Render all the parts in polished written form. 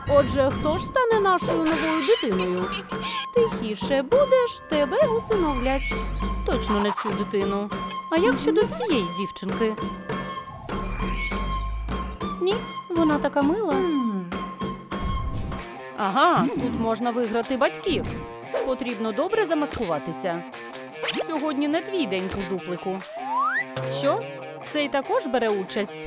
Отже, хто ж стане нашою новою дитиною? Тихіше будеш, тебе усиновлять. Точно не цю дитину. А як щодо цієї дівчинки? Ні, вона така мила. Ага, тут можна виграти батьків. Потрібно добре замаскуватися. Сьогодні не твій день, кудуплику. Що? Цей також бере участь?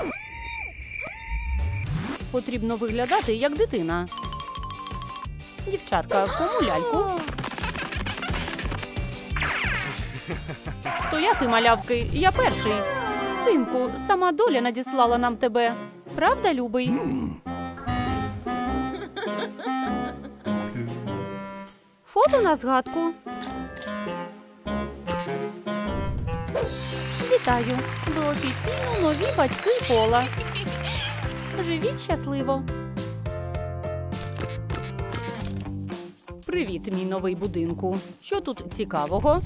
Потрібно виглядати як дитина. Дівчатка, кому ляльку? Стояти, малявки, я перший. Синку, сама доля надіслала нам тебе. Правда, любий? Фото на згадку. Вітаю! Ви офіційно нові батьки Пола. Живіть щасливо. Привіт, мій новий будинку. Що тут цікавого?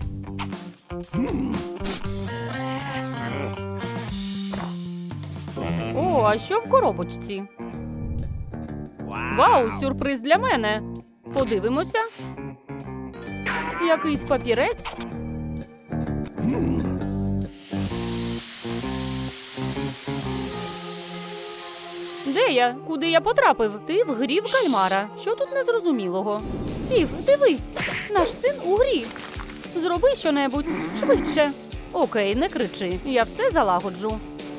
О, а що в коробочці? Вау, сюрприз для мене. Подивимося. Якийсь папірець. Де я? Куди я потрапив? Ти в грі в кальмара. Що тут незрозумілого? Стів, дивись! Наш син у грі. Зроби щонебудь. Швидше. Окей, не кричи. Я все залагоджу.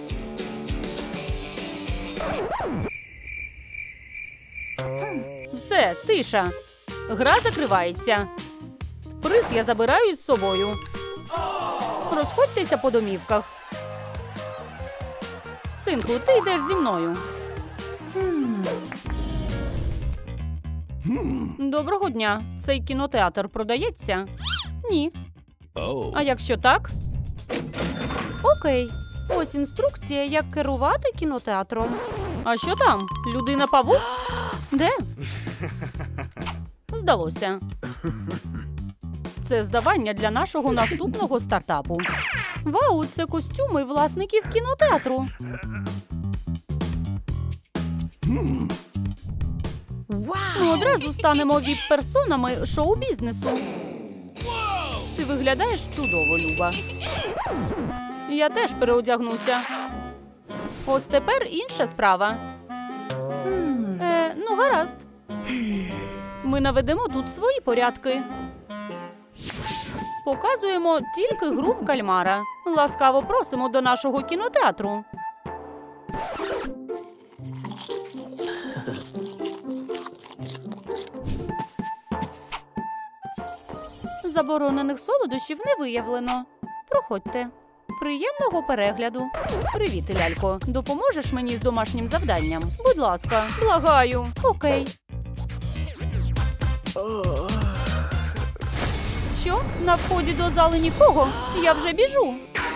Все, тиша. Гра закривається. Приз я забираю із собою. Розходьтеся по домівках. Синку, ти йдеш зі мною. Доброго дня. Цей кінотеатр продається? Ні. А якщо так? Окей. Ось інструкція, як керувати кінотеатром. А що там? Людина-павук? Де? Здалося. Це здавання для нашого наступного стартапу. Вау, це костюми власників кінотеатру. Ми одразу станемо віп-персонами шоу-бізнесу. Ти виглядаєш чудово, Люба. Я теж переодягнуся. Ось тепер інша справа. Ну, гаразд. Ми наведемо тут свої порядки. Показуємо тільки гру в кальмара. Ласкаво просимо до нашого кінотеатру. Заборонених солодощів не виявлено. Проходьте. Приємного перегляду. Привіт, лялько. Допоможеш мені з домашнім завданням? Будь ласка, благаю. Окей. Що? На вході до зали нікого? Я вже біжу.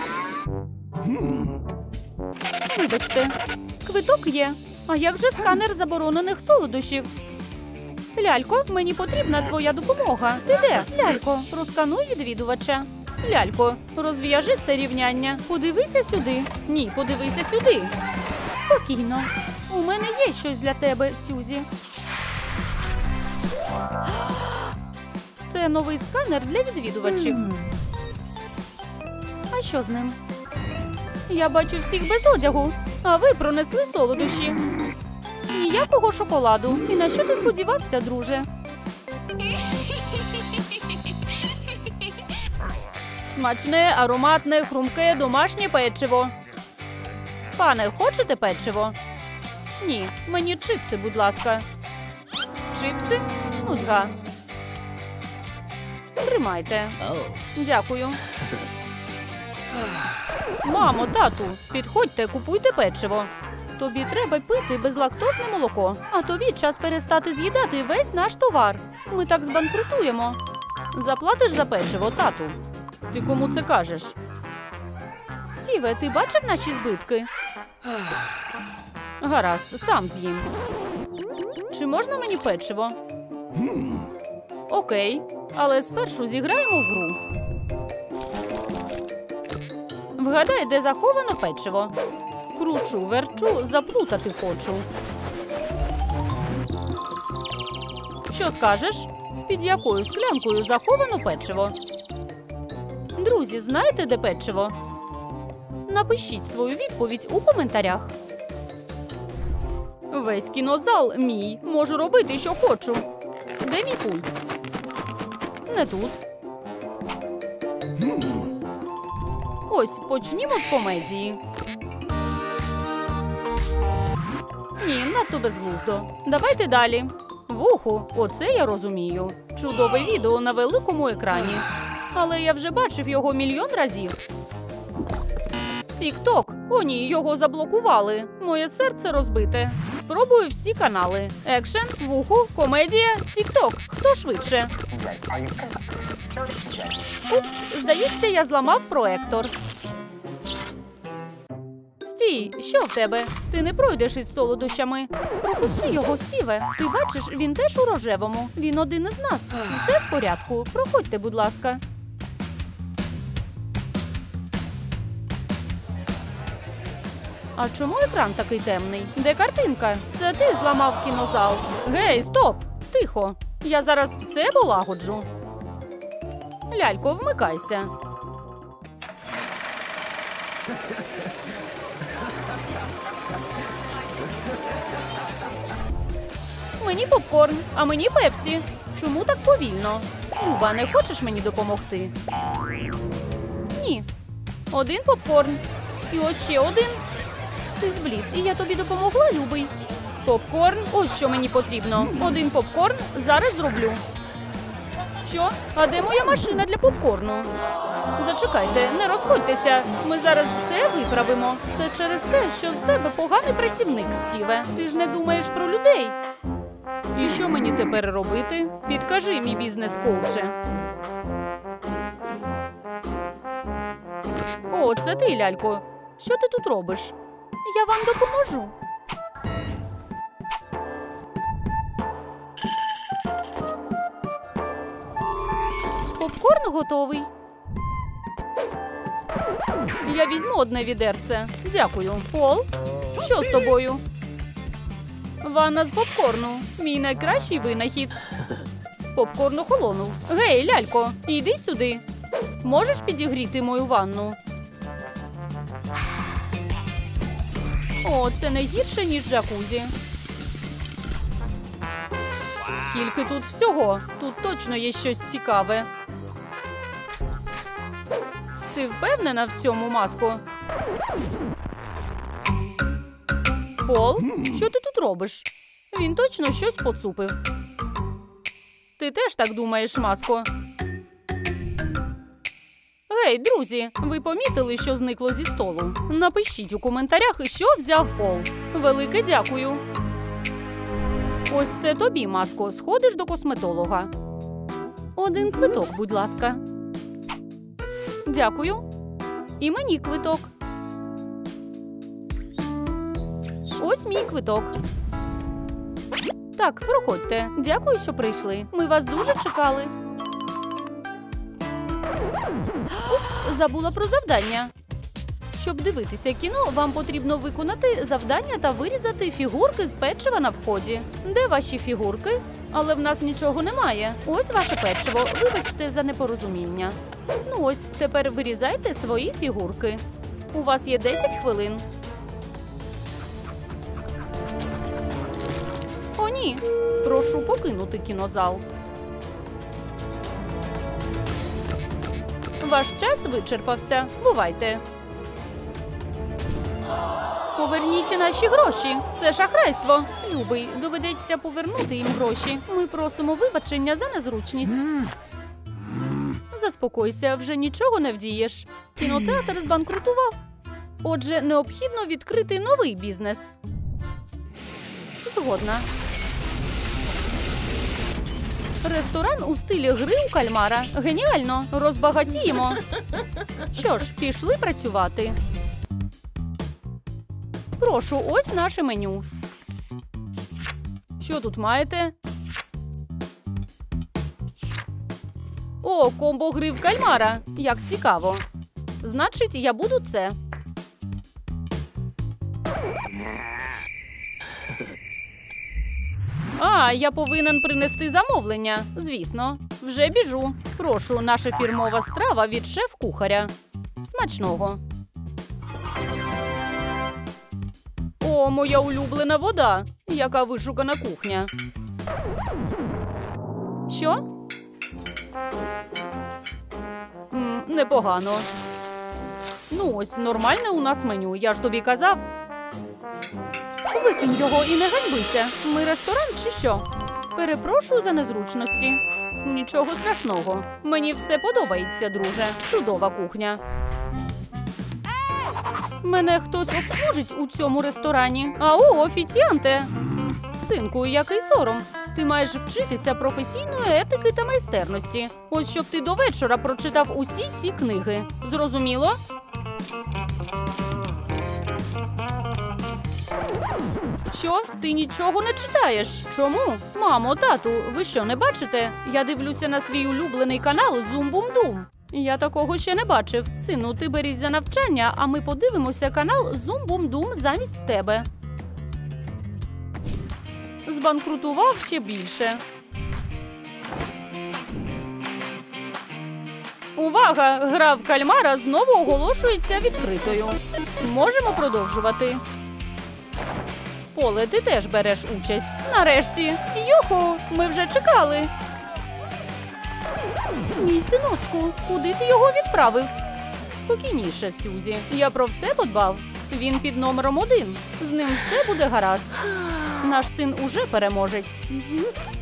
Вибачте. Квиток є. А як же сканер заборонених солодощів? Лялько, мені потрібна твоя допомога. Ти де? Лялько, розкануй відвідувача. Лялько, розв'яжи це рівняння. Подивися сюди. Ні, подивися сюди. Спокійно. У мене є щось для тебе, Сюзі. Це новий сканер для відвідувачів. А що з ним? Я бачу всіх без одягу, а ви пронесли солодощі. Ніякого шоколаду. І на що ти сподівався, друже? Смачне, ароматне, хрумке, домашнє печиво. Пане, хочете печиво? Ні, мені чипси, будь ласка. Чипси? Нудьга. Тримайте. Дякую. Мамо, тату, підходьте, купуйте печиво. Тобі треба пити безлактозне молоко, а тобі час перестати з'їдати весь наш товар. Ми так збанкрутуємо. Заплатиш за печиво, тату? Ти кому це кажеш? Стіве, ти бачив наші збитки? Гаразд, сам з'їм. Чи можна мені печиво? Окей, але спершу зіграємо в гру. Вгадай, де заховано печиво. Кручу, верчу, заплутати хочу. Що скажеш? Під якою склянкою заховано печиво? Друзі, знаєте, де печиво? Напишіть свою відповідь у коментарях. Весь кінозал мій. Можу робити, що хочу. Де мій пульт? Не тут. Ось, почнімо з комедії. Ні, надто безглуздо. Давайте далі. Вуху, оце я розумію. Чудове відео на великому екрані. Але я вже бачив його мільйон разів. Тік-ток. О ні, його заблокували. Моє серце розбите. Спробую всі канали. Екшен, вуху, комедія, тік-ток. Хто швидше? Упс, здається, я зламав проектор. Стій, що в тебе? Ти не пройдеш із солодощами. Пропусти його, Стіве. Ти бачиш, він теж у рожевому. Він один із нас. Все в порядку. Проходьте, будь ласка. А чому екран такий темний? Де картинка? Це ти зламав кінозал. Гей, стоп! Тихо. Я зараз все полагоджу. Лялько, вмикайся. Мені попкорн, а мені пепсі. Чому так повільно? Люба, не хочеш мені допомогти? Ні. Один попкорн. І ось ще один. Ти зблід, і я тобі допомогла, любий. Попкорн, ось що мені потрібно. Один попкорн зараз зроблю. Що? А де моя машина для попкорну? Зачекайте, не розходьтеся. Ми зараз все виправимо. Це через те, що з тебе поганий працівник, Стіве. Ти ж не думаєш про людей. І що мені тепер робити? Підкажи, мій бізнес-коуче. О, це ти, лялько. Що ти тут робиш? Я вам допоможу. Попкорн готовий. Я візьму одне відерце. Дякую. Пол, що з тобою? Ванна з попкорну. Мій найкращий винахід. Попкорн охолонув. Гей, лялько, іди сюди. Можеш підігріти мою ванну? О, це не гірше, ніж джакузі. Скільки тут всього? Тут точно є щось цікаве. Ти впевнена в цьому, Маско? Пол, що ти тут робиш? Він точно щось поцупив. Ти теж так думаєш, Маско? Гей, друзі, ви помітили, що зникло зі столу? Напишіть у коментарях, що взяв Пол. Велике дякую. Ось це тобі, Маско. Сходиш до косметолога. Один квиток, будь ласка. Дякую. І мені квиток. Ось мій квиток. Так, проходьте. Дякую, що прийшли. Ми вас дуже чекали. Упс, забула про завдання. Щоб дивитися кіно, вам потрібно виконати завдання та вирізати фігурки з печива на вході. Де ваші фігурки? Але в нас нічого немає. Ось ваше печиво. Вибачте за непорозуміння. Ну ось, тепер вирізайте свої фігурки. У вас є 10 хвилин. О, ні. Прошу покинути кінозал. Ваш час вичерпався. Бувайте. Поверніть наші гроші. Це шахрайство. Любий, доведеться повернути їм гроші. Ми просимо вибачення за незручність. Заспокойся, вже нічого не вдієш. Кінотеатр збанкрутував. Отже, необхідно відкрити новий бізнес. Згодна. Ресторан у стилі гри у кальмара. Геніально! Розбагатіємо. Що ж, пішли працювати. Прошу, ось наше меню. Що тут маєте? О, комбо гри в кальмара. Як цікаво. Значить, я буду це. А, я повинен принести замовлення. Звісно. Вже біжу. Прошу, наша фірмова страва від шеф-кухаря. Смачного. О, моя улюблена вода. Яка вишукана кухня. Що? Непогано. Ну ось, нормальне у нас меню, я ж тобі казав. Викинь його і не ганьбися. Ми ресторан чи що? Перепрошую за незручності. Нічого страшного. Мені все подобається, друже. Чудова кухня. Мене хтось обслужить у цьому ресторані. Ау, офіціанте! Синку, який сором. Ти маєш вчитися професійної етики та майстерності. Ось щоб ти до вечора прочитав усі ці книги. Зрозуміло? Що? Ти нічого не читаєш? Чому? Мамо, тату, ви що, не бачите? Я дивлюся на свій улюблений канал Зум-Бум-Дум. Я такого ще не бачив. Сину, ти берись за навчання, а ми подивимося канал Зум-Бум-Дум замість тебе. Збанкрутував ще більше. Увага! Гра в кальмара знову оголошується відкритою. Можемо продовжувати. Поле, ти теж береш участь. Нарешті. Юху, ми вже чекали. Мій синочку, куди ти його відправив? Спокійніше, Сюзі. Я про все подбав. Він під номером 1. З ним все буде гаразд. Наш син уже переможець.